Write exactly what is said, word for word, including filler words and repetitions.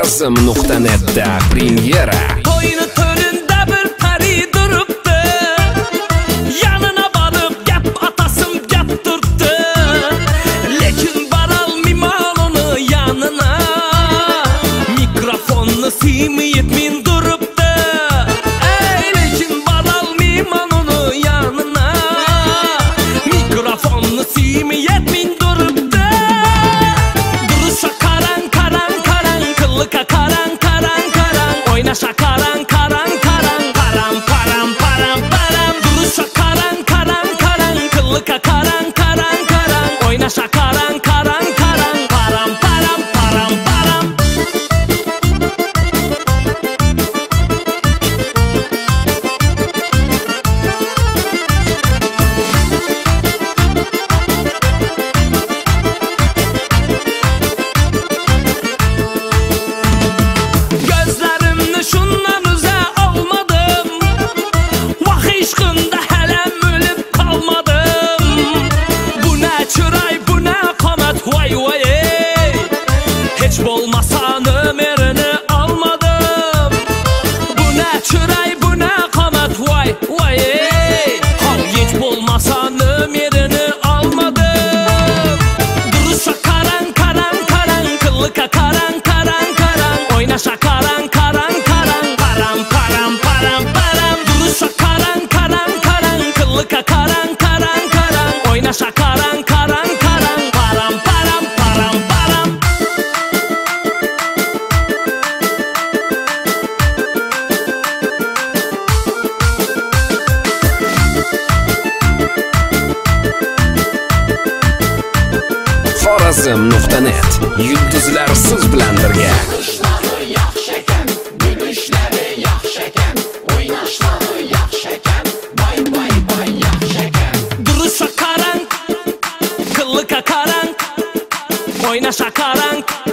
Xorazm nuqta netda premyera. To'yni to'rinda bir pari turibdi, yanına borib gap atasim gap turibdi, lekin borolmayman uni yanına. Mikrofonni siymayib men turibdi, ey lekin borolmayman uni yanına. Mikrofonni siymayib men turibdi, duruşa karan karan karan, qilqa karan karan karan, oynasha karan karan karan, param param param param, duruşa karan karan karan, qilqa karan karan karan, oynasha karan karan karan, param param param param. Gözlerimni şundan uza almadım, vah işqında hələm ölüb qalmadım. Bu nə çıray, bu nə qamat, vay vay ey. Heç bolmasa nömerini almadım. Bu nə çıray, bu nə qamat, vay vay ey. Hal heç bolmasa nömerini almadım. Duruşa karan karan karan, qilqa karan karan karan, oynasha karan karan karan, param param param param, duruşa karan karan karan, qilqa karan karan karan, oynasha karan karan karan, param param param param. Xorazm nuqta net yulduzlar siz bilan birga. Ishlari yaxshi ekan, gulshlari yaxshi ekan, o'ynashlari yaxshi ekan, bay bay bay yaxshi ekan. Duruşa karan, qilqa karan, oynasha karan